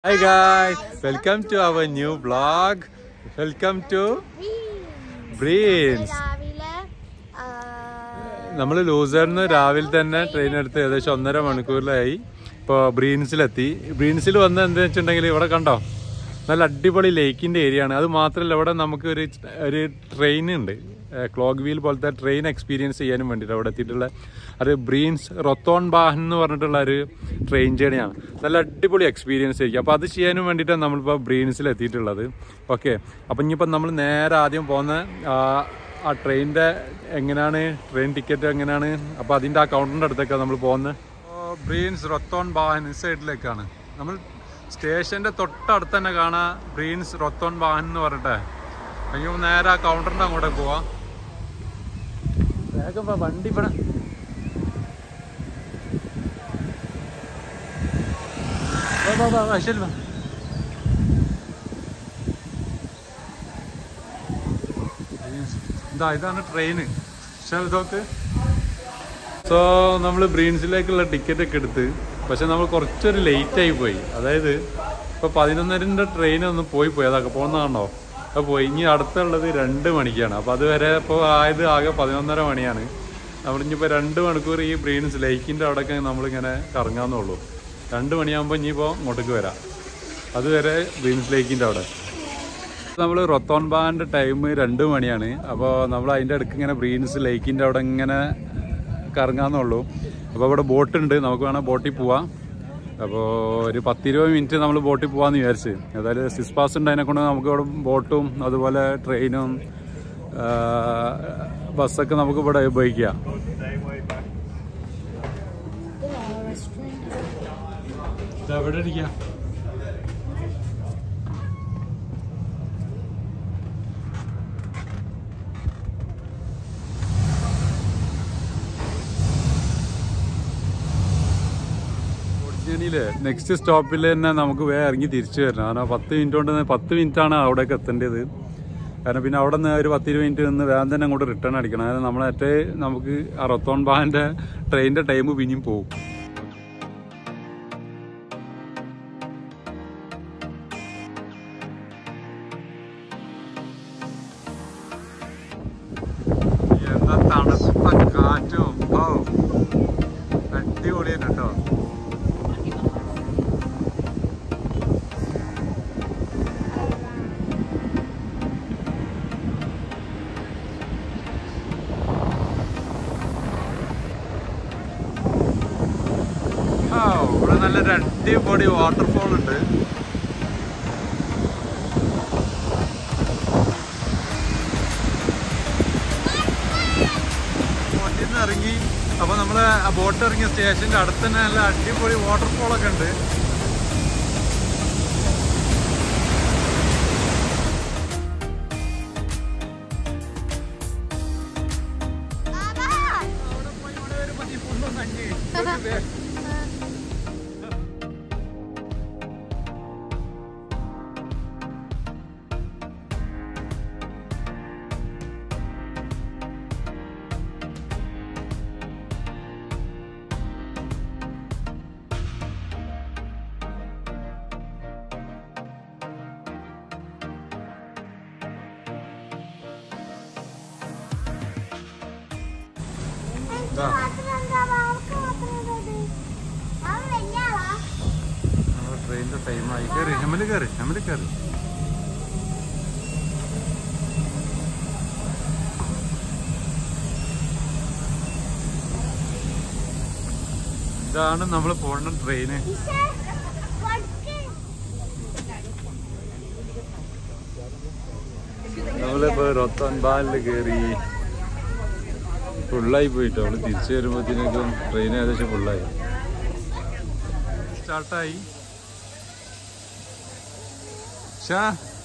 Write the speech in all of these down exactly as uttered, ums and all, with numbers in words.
Hi guys, welcome to our new vlog. Welcome to Brienz. നമ്മൾ ലൂസറിന് രാവിലെ തന്നെ train എടുത്ത് ഏകദേശം ഒന്നര മണിക്കൂറിലായി ഇപ്പോൾ ബ്രീൻസിലെത്തി. ബ്രീൻസിൽ വന്ന് എന്താ വെച്ചിട്ടുണ്ടെങ്കിൽ ഇവിടെ കണ്ടോ നല്ല അടിപൊളി ലേക്കിൻ്റെ ഏരിയ ആണ്. അത് മാത്രമല്ല ഇവിടെ നമുക്ക് ഒരു ഒരു ട്രെയിൻ ഉണ്ട്, ക്ലോഗ് വീൽ പോലത്തെ ട്രെയിൻ എക്സ്പീരിയൻസ് ചെയ്യാനും വേണ്ടിയിട്ട് അവിടെ എത്തിയിട്ടുള്ള അത് ബ്രീൻസ് റൊത്തോൺ ബാഹൻ എന്ന് പറഞ്ഞിട്ടുള്ള ഒരു ട്രെയിൻ ജേണിയാണ്. നല്ല അടിപൊളി എക്സ്പീരിയൻസ് ആയിരിക്കും. അപ്പോൾ അത് ചെയ്യാനും വേണ്ടിയിട്ടാണ് നമ്മളിപ്പോൾ ബ്രീൻസിൽ എത്തിയിട്ടുള്ളത്. ഓക്കെ, അപ്പം ഇനിയിപ്പം നമ്മൾ നേരെ ആദ്യം പോകുന്ന ആ ട്രെയിനിൻ്റെ എങ്ങനെയാണ് ട്രെയിൻ ടിക്കറ്റ് എങ്ങനെയാണ്, അപ്പോൾ അതിൻ്റെ ആ കൗണ്ടറിൻ്റെ അടുത്തേക്കാണ് നമ്മൾ പോകുന്നത്. ബ്രീൻസ് റൊത്തോൺ ബാഹൻ സൈഡിലേക്കാണ് നമ്മൾ സ്റ്റേഷൻ്റെ തൊട്ടടുത്ത് തന്നെ കാണാം ബ്രീൻസ് റൊത്തോൺ ബാഹൻ എന്ന് പറഞ്ഞിട്ട്. കഴിഞ്ഞ നേരെ ആ കൗണ്ടറിൻ്റെ അങ്ങോട്ടേക്ക് പോവാം. വേഗം വണ്ടി ഇവിടെ ശരി. ഇതാ ഇതാണ് ട്രെയിന്. ഇതൊക്കെ സോ നമ്മൾ ബ്രീൻസിലേക്കുള്ള ടിക്കറ്റ് ഒക്കെ എടുത്ത്, പക്ഷെ നമ്മൾ കുറച്ചൊരു ലേറ്റായി പോയി. അതായത് ഇപ്പോൾ പതിനൊന്നരൻ്റെ ട്രെയിൻ ഒന്ന് പോയി പോയി അതൊക്കെ പോകുന്നതാണോ അപ്പോൾ പോയി. ഇനി അടുത്തുള്ളത് രണ്ട് മണിക്കാണ്. അപ്പോൾ അതുവരെ ഇപ്പോൾ ആയത് ആകെ പതിനൊന്നര മണിയാണ്. നമ്മളിനിപ്പോൾ രണ്ട് മണിക്കൂർ ഈ ബ്രീൻസ് ലേക്കിൻ്റെ അവിടെയൊക്കെ നമ്മളിങ്ങനെ കറങ്ങാമെന്നുള്ളൂ. രണ്ട് മണിയാകുമ്പോൾ ഇനിയിപ്പോൾ ഇങ്ങോട്ടേക്ക് വരാം. അതുവരെ ബ്രീൻസ് ലേക്കിൻ്റെ അവിടെ നമ്മൾ റൊത്തോൺ ബാൻ്റെ ടൈം രണ്ട് മണിയാണ്. അപ്പോൾ നമ്മൾ അതിൻ്റെ അടുക്ക് ഇങ്ങനെ ബ്രീൻസ് ലേക്കിൻ്റെ അവിടെ ഇങ്ങനെ കറങ്ങാമെന്നുള്ളൂ. അപ്പോൾ ഇവിടെ ബോട്ടുണ്ട്, നമുക്ക് വേണം ബോട്ടിൽ പോവാം. അപ്പോൾ ഒരു പത്തിരുപത് മിനിറ്റ് നമ്മൾ ബോട്ടിൽ പോകാമെന്ന് വിചാരിച്ച്. അതായത് സിസ് പാസ് ഉണ്ട്, അതിനെക്കൊണ്ട് നമുക്ക് ഇവിടെ ബോട്ടും അതുപോലെ ട്രെയിനും ബസ്സൊക്കെ നമുക്ക് ഇവിടെ ഉപയോഗിക്കാം. എവിടെ ഇരിക്കാം? നെക്സ്റ്റ് സ്റ്റോപ്പിൽ തന്നെ നമുക്ക് വേഗം ഇറങ്ങി തിരിച്ചു വരണം. കാരണം പത്ത് മിനിറ്റ് കൊണ്ട് പത്ത് മിനിറ്റാണ് അവിടേക്ക് എത്തേണ്ടത്. കാരണം പിന്നെ അവിടെ നിന്ന് ഒരു പത്തിരുപത് മിനിറ്റ് നിന്ന് വേഗം തന്നെ അങ്ങോട്ട് റിട്ടേൺ അടിക്കണം. അതായത് നമ്മളേറ്റേ നമുക്ക് ആ റൊത്തോൺ ബാൻ്റെ ട്രെയിനിൻ്റെ ടൈം പിന്നെയും പോകും. എന്താ തണുത്ത കാറ്റും ഓ അടിപൊളിയാണ് കേട്ടോ. ഇവിടെ നല്ലൊരു അടിപൊളി വാട്ടർഫോൾ ഉണ്ട്. ബോട്ടിൽ നിന്ന് ഇറങ്ങി അപ്പോൾ നമ്മൾ ആ ബോട്ട് ഇറങ്ങിയ സ്റ്റേഷൻ്റെ അടുത്ത് തന്നെ നല്ല അടിപൊളി വാട്ടർഫോളൊക്കെ ഉണ്ട്. ട്രെയിനിന്റെ ടൈമായി. കയറി ഹെമല് കയറി ഹെമല് കയറി ഇതാണ് നമ്മൾ പോകുന്ന ട്രെയിന്. നമ്മളിപ്പോ റൊത്തോൺ ബാനിൽ കയറി. ഫുള്ളായി പോയിട്ടോ. നമ്മള് തിരിച്ചു വരുമ്പോഴത്തേക്കും ട്രെയിൻ ഏകദേശം ഫുള്ളായി. സ്റ്റാർട്ടായി. ഷാ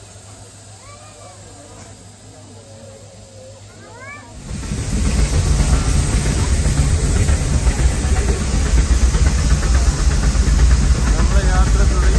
നമ്മളെ യാത്ര തുടങ്ങി.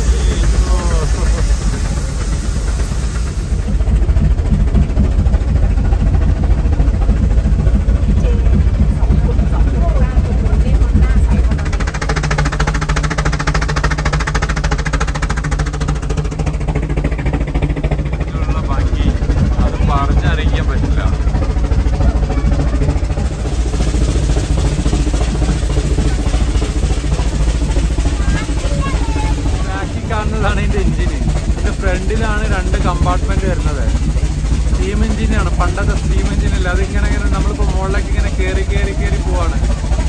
കാണുന്നതാണ് ഇതിന്റെ എഞ്ചിന്. ഇതിന്റെ ഫ്രണ്ടിലാണ് രണ്ട് കമ്പാർട്ട്മെന്റ് വരുന്നത്. സ്റ്റീം എഞ്ചിനാണ്, പണ്ടത്തെ സ്റ്റീം എഞ്ചിനല്ല. അതിങ്ങനെ ഇങ്ങനെ നമ്മളിപ്പോ മുകളിലേക്ക് ഇങ്ങനെ കയറി കയറി കയറി പോവാണ്.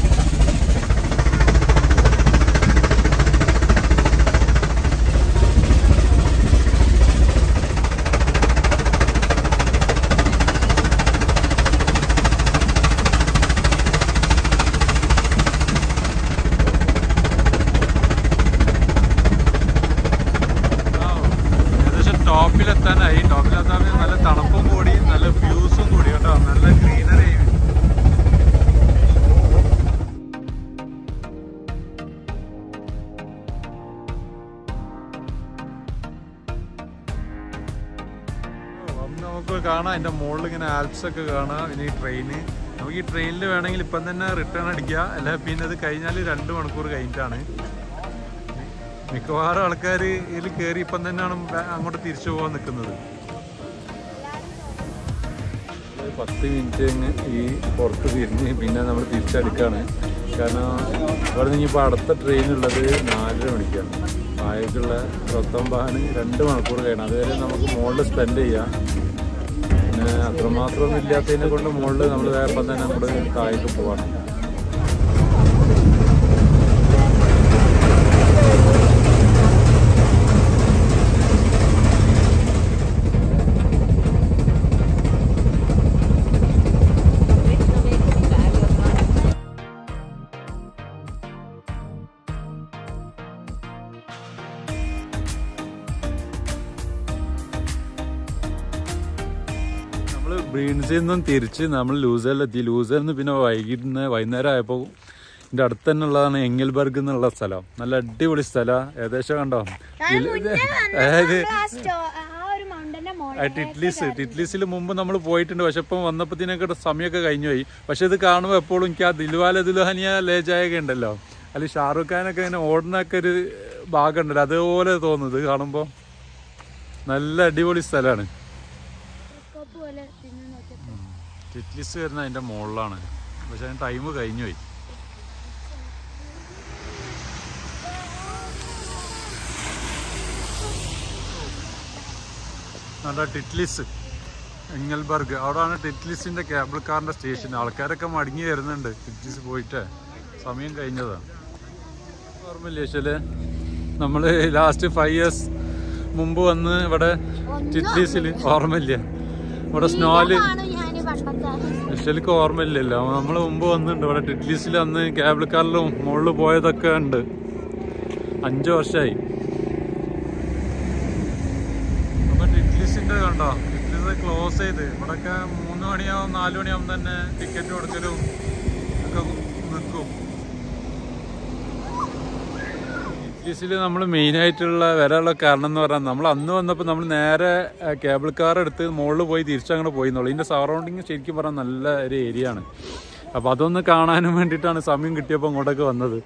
ടോപ്പിലെത്താനായി. ടോപ്പിലെത്താൻ നല്ല തണുപ്പും കൂടി നല്ല വ്യൂസും കൂടി കേട്ടോ, നല്ല ഗ്രീനറി. നമുക്ക് കാണാം അതിന്റെ മുകളിൽ ഇങ്ങനെ ആൽപ്സ് ഒക്കെ കാണാം. പിന്നെ ഈ ട്രെയിന് നമുക്ക് ഈ ട്രെയിനിൽ വേണമെങ്കിൽ ഇപ്പം തന്നെ റിട്ടേൺ അടിക്കുക, അല്ല പിന്നെ അത് കഴിഞ്ഞാൽ രണ്ട് മണിക്കൂർ കഴിഞ്ഞിട്ടാണ്. മിക്കവാറും ആൾക്കാർ ഇതിൽ കയറി ഇപ്പം തന്നെയാണ് അങ്ങോട്ട് തിരിച്ചു പോകാൻ നിൽക്കുന്നത്. പത്ത് മിനിറ്റ് കഴിഞ്ഞ് ഈ പുറത്ത് തിരിഞ്ഞ് പിന്നെ നമ്മൾ തിരിച്ചടിക്കാണ്. കാരണം ഇവിടെ നിന്ന് ഇപ്പോൾ അടുത്ത ട്രെയിൻ ഉള്ളത് നാലര മണിക്കാണ്. താഴേക്കുള്ള റോത്തോൺ ബാൻ രണ്ട് മണിക്കൂർ കഴിയണം. അതുവരെ നമുക്ക് മുകളിൽ സ്പെൻഡ് ചെയ്യാം. പിന്നെ അത്രമാത്രമൊന്നും ഇല്ലാത്തതിനെ കൊണ്ട് മുകളിൽ നമ്മൾ വേറെ തന്നെ നമ്മുടെ താഴേക്ക് പോവാണ്. ബ്രീൻസിൽ നിന്നും തിരിച്ച് നമ്മൾ ലൂസറിലെത്തി. ലൂസറിൽ നിന്ന് പിന്നെ വൈകിട്ട് വൈകുന്നേരം ആയപ്പോൾ ഇതിൻ്റെ അടുത്ത് തന്നെ ഉള്ളതാണ് എംഗൽബർഗ് എന്നുള്ള സ്ഥലം. നല്ല അടിപൊളി സ്ഥലം. ഏകദേശം കണ്ടോ, അതായത് ടിറ്റ്ലിസ് ടിറ്റ്ലിസിൽ മുമ്പ് നമ്മൾ പോയിട്ടുണ്ട്. പക്ഷെ ഇപ്പം വന്നപ്പോഴത്തേനൊക്കെ സമയമൊക്കെ കഴിഞ്ഞു പോയി. പക്ഷെ ഇത് കാണുമ്പോൾ എപ്പോഴും എനിക്ക് ആ ദിൽവാലെ ദുൽഹനിയ ലേ ജായേഗ ഉണ്ടല്ലോ, അല്ലെങ്കിൽ ഷാറുഖ് ഖാനൊക്കെ ഇങ്ങനെ ഓടുന്നൊക്കെ ഒരു ഭാഗം ഉണ്ടല്ലോ, അതുപോലെ തോന്നുന്നത് കാണുമ്പോൾ. നല്ല അടിപൊളി സ്ഥലമാണ്. ടിറ്റ്ലിസ് വരുന്ന അതിൻ്റെ മുകളിലാണ്, പക്ഷെ അതിന് ടൈം കഴിഞ്ഞു പോയി. നല്ല ടിറ്റ്ലിസ് എംഗൽബർഗ്, അവിടെയാണ് ടിറ്റ്ലിസിൻ്റെ കേബിൾ കാറിൻ്റെ സ്റ്റേഷൻ. ആൾക്കാരൊക്കെ മടങ്ങി വരുന്നുണ്ട് ടിറ്റ്ലിസ് പോയിട്ട്. സമയം കഴിഞ്ഞതാണ്. ഓർമ്മയില്ലേ വെച്ചാൽ നമ്മൾ ലാസ്റ്റ് ഫൈവ് ഇയേഴ്സ് മുമ്പ് വന്ന് ഇവിടെ ടിറ്റ്ലിസിൽ, ഓർമ്മയില്ല ഇവിടെ സ്നോല്, ശരിക്കും ഓർമ്മയില്ലല്ലോ. നമ്മൾ മുമ്പ് വന്നിട്ടുണ്ട് ഇവിടെ ടിറ്റ്ലിസിൽ. അന്ന് കേബിൾ കാറിലും മുകളിൽ പോയതൊക്കെ ഉണ്ട്. അഞ്ചു വർഷമായി. അപ്പൊ ടിറ്റ്ലിസിന്റെ കണ്ടോ, ടിറ്റ്ലിസ് ക്ലോസ് ചെയ്ത് ഇവിടെയൊക്കെ മൂന്ന് മണിയാവും നാല് മണിയാവും തന്നെ ടിക്കറ്റ് കൊടുക്കലും ഒക്കെ നിൽക്കും. ടിറ്റ്ലിസിൽ നമ്മൾ മെയിനായിട്ടുള്ള വരാനുള്ള കാരണം എന്ന് പറഞ്ഞാൽ, നമ്മൾ അന്ന് വന്നപ്പോൾ നമ്മൾ നേരെ കേബിൾ കാർ എടുത്ത് മുകളിൽ പോയി തിരിച്ചങ്ങനെ പോയിന്നുള്ളൂ. ഇതിൻ്റെ സറൗണ്ടിങ് ശരിക്കും പറഞ്ഞാൽ നല്ല ഒരു ഏരിയ ആണ്. അപ്പോൾ അതൊന്ന് കാണാനും വേണ്ടിയിട്ടാണ് സമയം കിട്ടിയപ്പോൾ ഇങ്ങോട്ടൊക്കെ വന്നത്.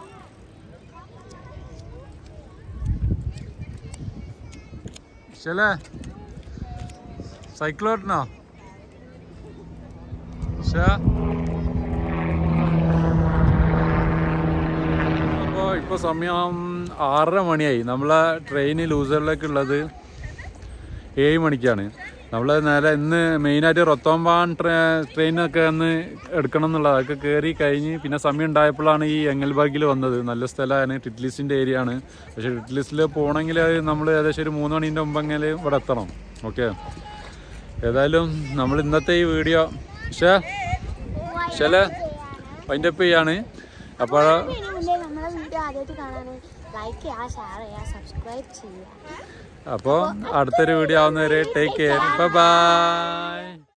ശലേ സൈക്കിളോട്ടനോ ശാ. അപ്പോൾ ഇപ്പോൾ സമയം ആറര മണിയായി. നമ്മളെ ട്രെയിൻ ലൂസറിലേക്കുള്ളത് ഏഴ് മണിക്കാണ്. നമ്മൾ നേരെ ഇന്ന് മെയിനായിട്ട് റോത്തോൺ ബാൻ ട്രെയിനൊക്കെ ഒന്ന് എടുക്കണം എന്നുള്ളത്. അതൊക്കെ കയറി കഴിഞ്ഞ് പിന്നെ സമയം ഉണ്ടായപ്പോഴാണ് ഈ എംഗൽബർഗിൽ വന്നത്. നല്ല സ്ഥലമാണ്, ടിറ്റ്ലിസിൻ്റെ ഏരിയ ആണ്. പക്ഷേ ടിറ്റ്ലിസിൽ പോകണമെങ്കിൽ നമ്മൾ ഏകദേശം ഒരു മൂന്ന് മണീൻ്റെ മുമ്പെങ്കിൽ ഇവിടെ എത്തണം. ഓക്കെ, ഏതായാലും നമ്മൾ ഇന്നത്തെ ഈ വീഡിയോ പക്ഷേ ചില വൈൻഡപ്പ് ചെയ്യാണ്. അപ്പോൾ അപ്പോൾ അടുത്തൊരു വീഡിയോ ആവുന്നവരെ ടേക്ക് കെയർ, ബൈ ബൈ.